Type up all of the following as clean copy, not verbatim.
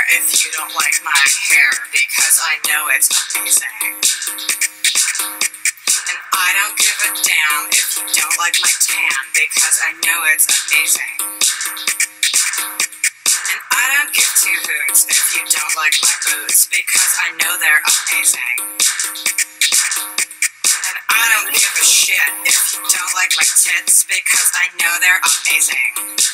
if you don't like my hair, because I know it's amazing. And I don't give a damn if you don't like my tan, because I know it's amazing. And I don't give two hoots if you don't like my boots, because I know they're amazing. And I don't give a shit if you don't like my tits, because I know they're amazing.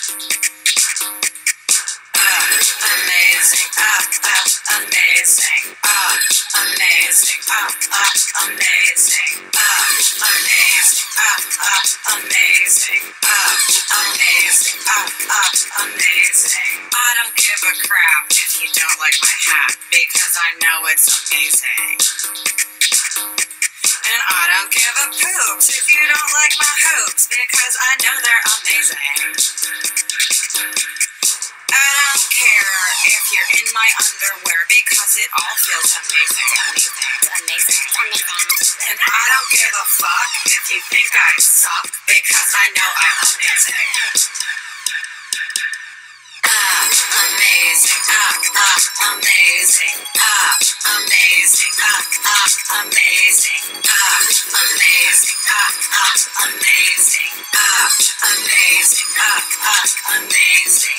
Amazing, amazing, amazing, amazing, amazing, amazing, amazing, amazing. I don't give a crap if you don't like my hat, because I know it's amazing. And I don't give a poop if you don't like my hoops, because I know they're amazing. I don't care if you're in my underwear, because it all feels amazing. And I don't give a fuck if you think I suck, because I know I'm amazing. Amazing, amazing, amazing, amazing, amazing, amazing, amazing,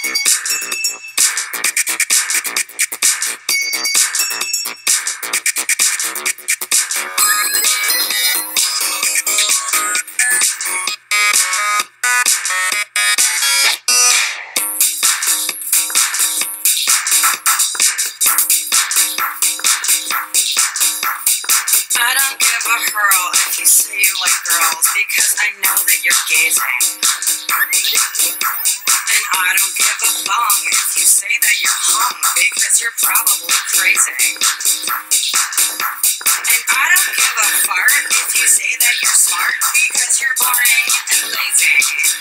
I don't give a hurl if you say you like girls, because I know that you're gazing. And I don't give a bong if you say that you're hung, because you're probably crazy. And I don't give a fart if you say that you're smart, because you're boring and lazy.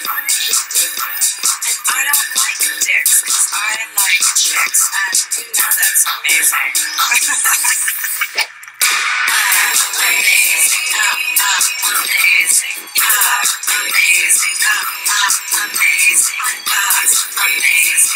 And I don't like dicks, because I like chicks, and you know that's amazing. Amazing, amazing, amazing, amazing, amazing, amazing,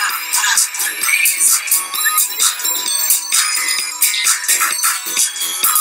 amazing.